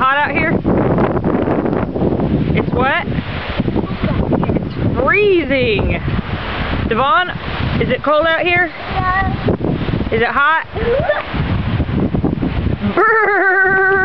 hot out here? It's what? It's freezing. Devon, is it cold out here? Yeah. Is it hot? Brrr.